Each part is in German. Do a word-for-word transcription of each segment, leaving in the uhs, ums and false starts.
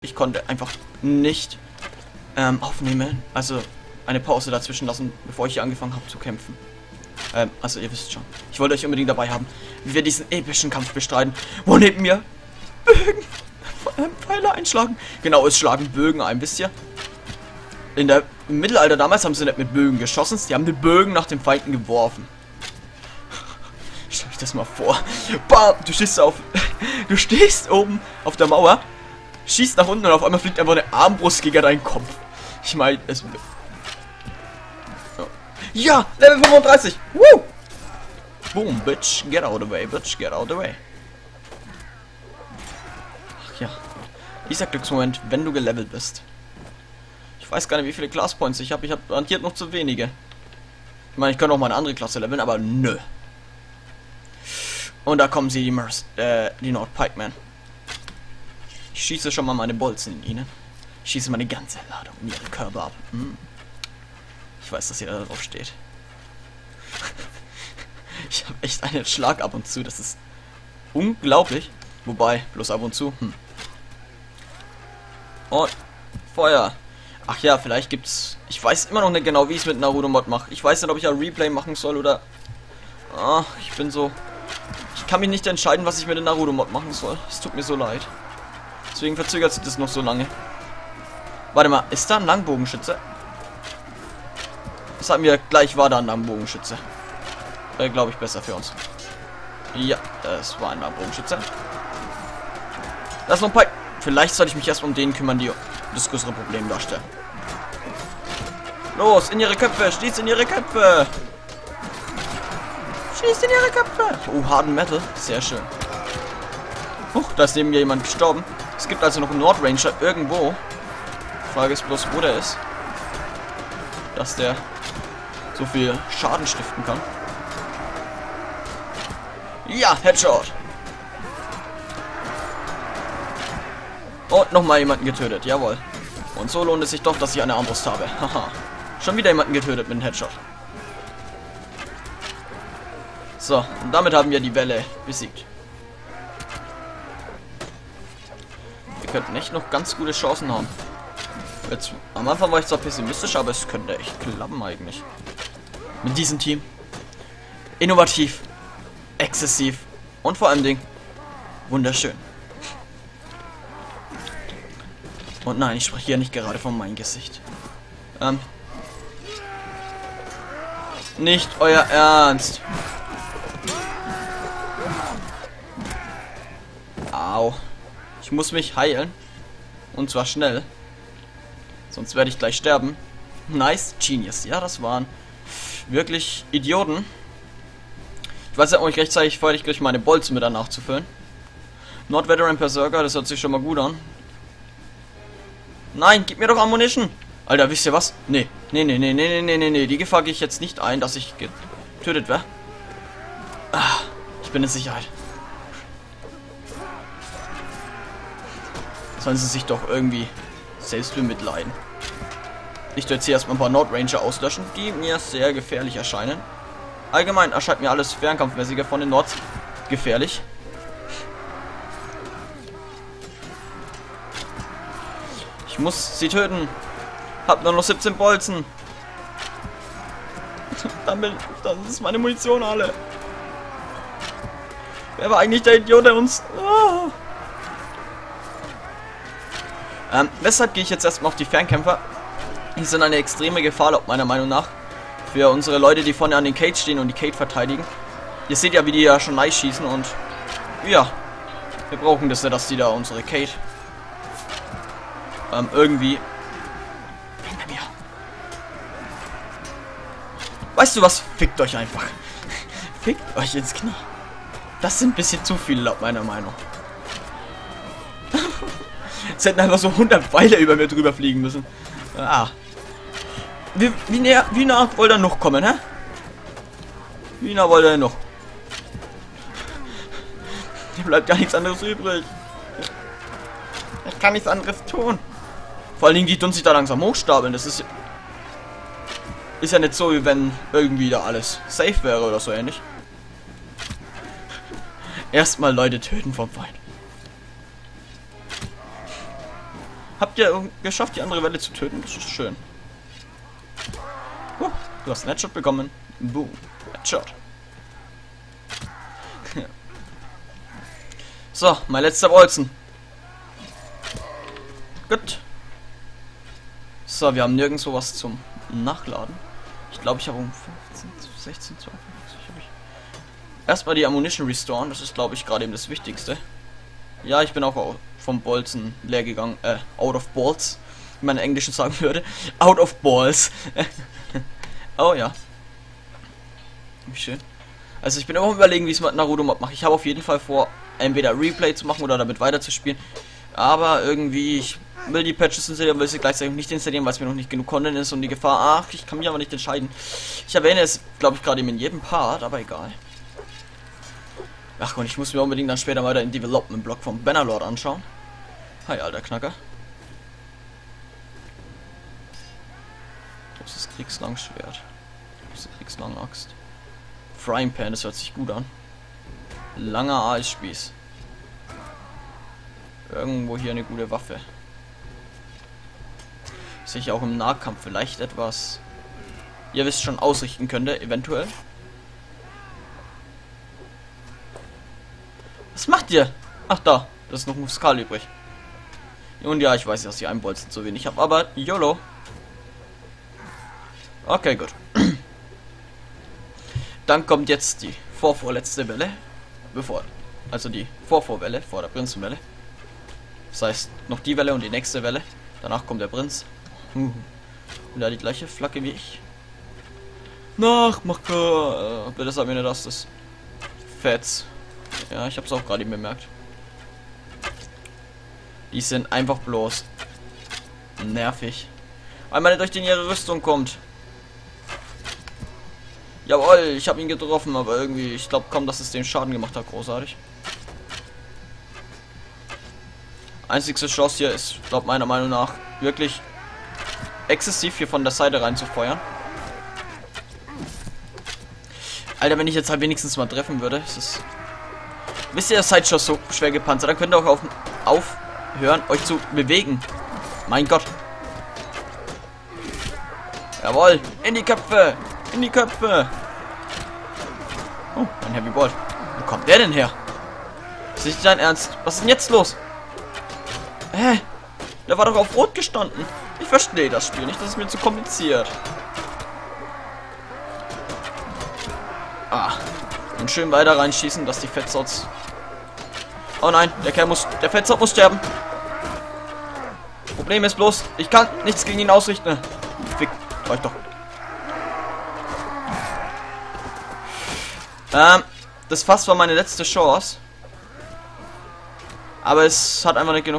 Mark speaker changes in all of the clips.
Speaker 1: ich konnte einfach nicht ähm, aufnehmen. Also eine Pause dazwischen lassen, bevor ich hier angefangen habe zu kämpfen. Ähm, also ihr wisst schon. Ich wollte euch unbedingt dabei haben, wie wir diesen epischen Kampf bestreiten. Wo neben mir Bögen, ähm, Pfeile einschlagen. Genau, es schlagen Bögen ein, wisst ihr? In der im Mittelalter damals haben sie nicht mit Bögen geschossen, die haben die Bögen nach den Feinden geworfen. Stell euch das mal vor. Bam, du stehst auf, du stehst oben auf der Mauer, schießt nach unten und auf einmal fliegt einfach eine Armbrust gegen deinen Kopf. Ich meine, es... Ja, Level fünfunddreißig. Woo! Boom, bitch, get out of the way, bitch, get out of the way. Ach ja, dieser Glücksmoment, wenn du gelevelt bist. Ich weiß gar nicht, wie viele Class Points ich habe. Ich habe garantiert noch zu wenige. Ich meine, ich könnte auch mal eine andere Klasse leveln, aber nö. Und da kommen sie, die Mers, äh, die Nordpikemen. Ich schieße schon mal meine Bolzen in ihnen. Ich schieße meine ganze Ladung in ihre Körper ab. Hm. Ich weiß, dass jeder darauf steht. Ich habe echt einen Schlag ab und zu. Das ist unglaublich. Wobei, bloß ab und zu. Hm. Und Feuer. Ach ja, vielleicht gibt's... Ich weiß immer noch nicht genau, wie ich es mit Naruto-Mod mache. Ich weiß nicht, ob ich ein Replay machen soll oder... Ah, ich bin so... Ich kann mich nicht entscheiden, was ich mit dem Naruto-Mod machen soll. Es tut mir so leid. Deswegen verzögert sich das noch so lange. Warte mal, ist da ein Langbogenschütze? Das hatten wir gleich, war da ein Langbogenschütze. Äh, glaube ich, besser für uns. Ja, das war ein Langbogenschütze. Das ist noch ein paar... Vielleicht sollte ich mich erst um den kümmern, die das größere Problem darstellen. Los, in ihre Köpfe, schießt in ihre Köpfe. Schießt in ihre Köpfe. Oh, Harden Metal, sehr schön. Huch, da ist neben mir jemand gestorben. Es gibt also noch einen Nordranger irgendwo. Die Frage ist bloß, wo der ist. Dass der so viel Schaden stiften kann. Ja, Headshot. Und nochmal jemanden getötet, jawohl. Und so lohnt es sich doch, dass ich eine Armbrust habe. Haha. Schon wieder jemanden getötet mit einem Headshot. So, und damit haben wir die Welle besiegt. Wir könnten echt noch ganz gute Chancen haben. Jetzt, am Anfang war ich zwar pessimistisch, aber es könnte echt klappen eigentlich. Mit diesem Team. Innovativ. Exzessiv. Und vor allem Ding. Wunderschön. Und nein, ich spreche hier nicht gerade von meinem Gesicht. Ähm. Nicht euer Ernst. Au. Ich muss mich heilen. Und zwar schnell. Sonst werde ich gleich sterben. Nice, Genius. Ja, das waren wirklich Idioten. Ich weiß ja auch nicht rechtzeitig, fertig kriege, meine Bolzen mit danach zu füllen. Not Veteran Berserker, das hört sich schon mal gut an. Nein, gib mir doch Ammunition. Alter, wisst ihr was? Nee. Nee, nee, nee, nee, nee, nee, nee. Die Gefahr gehe ich jetzt nicht ein, dass ich getötet werde. Ah, ich bin in Sicherheit. Sollen sie sich doch irgendwie selbst bemitleiden. Ich werde jetzt hier erstmal ein paar Nordranger auslöschen, die mir sehr gefährlich erscheinen. Allgemein erscheint mir alles fernkampfmäßiger von den Nords gefährlich. Ich muss sie töten. Hab nur noch siebzehn Bolzen. Damit, das ist meine Munition alle. Wer war eigentlich der Idiot, der uns... Oh. Ähm, weshalb gehe ich jetzt erstmal auf die Fernkämpfer? Die sind eine extreme Gefahr, meiner Meinung nach. Für unsere Leute, die vorne an den Cage stehen und die Cage verteidigen. Ihr seht ja, wie die ja schon nice schießen und... Ja. Wir brauchen das ja, dass die da unsere Cage... Ähm, irgendwie... Hinter mir. Weißt du was? Fickt euch einfach. Fickt euch ins Knie. Das sind ein bisschen zu viele, laut meiner Meinung. Es hätten einfach so hundert Pfeile über mir drüber fliegen müssen. Ah. Wie, wie, näher, wie nah wollt ihr noch kommen, hä? Wie nah wollt ihr noch? Hier bleibt gar nichts anderes übrig. Ich kann nichts anderes tun. Vor allen Dingen, die tun sich da langsam hochstapeln. Das ist, ist ja nicht so, wie wenn irgendwie da alles safe wäre oder so ähnlich. Erstmal Leute töten vom Feind. Habt ihr geschafft, die andere Welle zu töten? Das ist schön. Uh, du hast einen Headshot bekommen. Boom. Headshot. So, mein letzter Bolzen. Gut. So, wir haben nirgendwo was zum Nachladen. Ich glaube, ich habe um fünfzehn, sechzehn, zweiundfünfzig habe ich. Erstmal die Ammunition restoren, das ist, glaube ich, gerade eben das Wichtigste. Ja, ich bin auch vom Bolzen leer gegangen. Äh, out of balls, wie man im Englischen sagen würde. Out of balls. Oh ja. Wie schön. Also ich bin immer überlegen, wie ich es mit Naruto Mod mache. Ich habe auf jeden Fall vor, entweder Replay zu machen oder damit weiterzuspielen. Aber irgendwie, ich will die Patches installieren, will sie gleichzeitig nicht installieren, weil es mir noch nicht genug Content ist und die Gefahr, ach, ich kann mich aber nicht entscheiden. Ich erwähne es, glaube ich, gerade in jedem Part, aber egal. Ach und ich muss mir unbedingt dann später mal den Development-Blog vom Bannerlord anschauen. Hi, alter Knacker. Großes Kriegslangschwert. Große Kriegslangachst. Frying Pan, das hört sich gut an. Langer Aalspieß. Irgendwo hier eine gute Waffe. Dass ich auch im Nahkampf vielleicht etwas, ihr wisst schon, ausrichten könnte, eventuell. Was macht ihr? Ach da, das ist noch Muskal übrig. Und ja, ich weiß, dass ich einen Bolzen zu wenig habe, aber YOLO. Okay, gut. Dann kommt jetzt die vorvorletzte Welle. Bevor, also die Vorvorwelle vor der Prinzenwelle. Das heißt, noch die Welle und die nächste Welle. Danach kommt der Prinz. Uh. Und da die gleiche Flagge wie ich. Nachmacher. Äh, bitte sag mir nicht, dass das Fetz. Ja, ich hab's auch gerade bemerkt. Die sind einfach bloß nervig. Einmal durch den ihre Rüstung kommt. Jawohl, ich habe ihn getroffen, aber irgendwie, ich glaube kaum, dass es den Schaden gemacht hat. Großartig. Einzigste Chance hier ist, glaube meiner Meinung nach, wirklich exzessiv hier von der Seite rein zu feuern. Alter, wenn ich jetzt halt wenigstens mal treffen würde, ist es... Wisst ihr, ihr seid schon so schwer gepanzert, dann könnt ihr auch auf, aufhören, euch zu bewegen. Mein Gott. Jawohl, in die Köpfe, in die Köpfe. Oh, ein Heavy Ball. Wo kommt der denn her? Ist nicht dein Ernst? Was ist denn jetzt los? Hä? Der war doch auf Rot gestanden. Ich verstehe das Spiel nicht, das ist mir zu kompliziert. Ah. Und schön weiter reinschießen, dass die Fettsauts... Oh nein, der Kerl muss... Der Fettsort muss sterben. Problem ist bloß, ich kann nichts gegen ihn ausrichten. Fickt euch doch. Ähm, das Fass war meine letzte Chance. Aber es hat einfach nicht genug.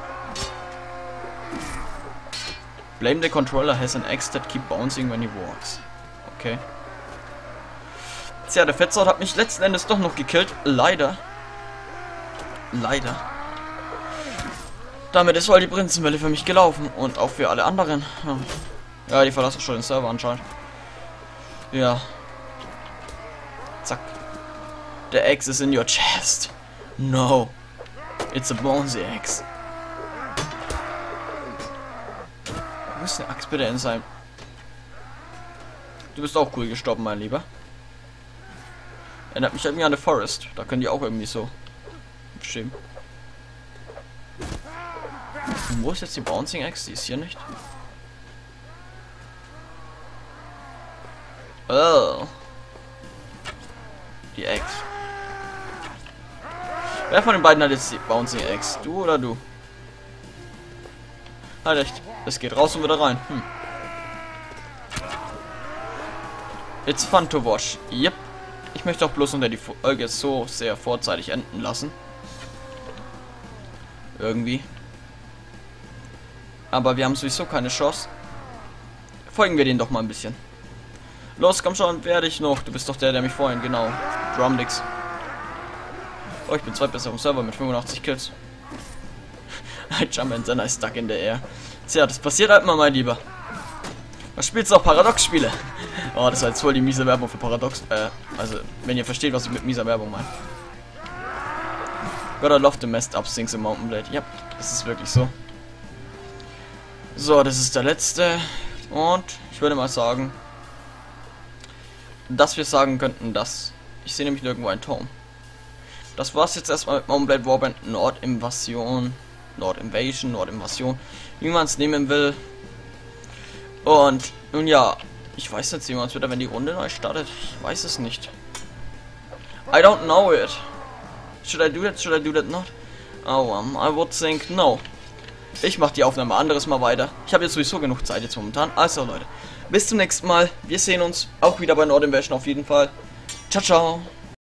Speaker 1: Blame the controller has an axe that keep bouncing when he walks. Okay. Tja, der Fettsort hat mich letzten Endes doch noch gekillt. Leider. Leider. Damit ist wohl die Prinzenwelle für mich gelaufen. Und auch für alle anderen. Ja, die verlassen schon den Server anscheinend. Ja. Zack. The axe is in your chest. No. It's a bonesy axe. Wo ist der Axt bitte in seinem... Du bist auch cool gestorben, mein Lieber. Erinnert mich irgendwie an The Forest. Da können die auch irgendwie so schämen. Und wo ist jetzt die Bouncing Axe? Die ist hier nicht. Oh. Die Axe. Wer von den beiden hat jetzt die Bouncing Axe? Du oder du? Halt echt. Es geht raus und wieder rein. Hm. It's fun to watch. Yep. Ich möchte auch bloß unter die Folge so sehr vorzeitig enden lassen. Irgendwie. Aber wir haben sowieso keine Chance. Folgen wir denen doch mal ein bisschen. Los, komm schon, werde ich noch. Du bist doch der, der mich vorhin, genau. Drumdicks. Oh, ich bin zweit besser vom Server mit fünfundachtzig Kills. I jump and then I stuck in the air. Tja, das passiert halt mal, mein Lieber. Was spielst du auch Paradox-Spiele? Oh, das war jetzt voll die miese Werbung für Paradox. Äh, also, wenn ihr versteht, was ich mit mieser Werbung meine. God, I love the messed up things in Mountain Blade. Ja, das ist wirklich so. So, das ist der letzte. Und ich würde mal sagen, dass wir sagen könnten, dass... Ich sehe nämlich nirgendwo einen Turm. Das war's jetzt erstmal mit Mount Blade Warband Nord-Invasion. Nord-Invasion, Nord-Invasion. Wie man es nehmen will. Und nun ja, ich weiß jetzt nicht, was wieder, wenn die Runde neu startet. Ich weiß es nicht. I don't know it. Should I do that? Should I do that not? Oh, um, I would think no. Ich mache die Aufnahme anderes Mal weiter. Ich habe jetzt sowieso genug Zeit jetzt momentan. Also Leute, bis zum nächsten Mal. Wir sehen uns auch wieder bei Nord-Invasion auf jeden Fall. Ciao, ciao.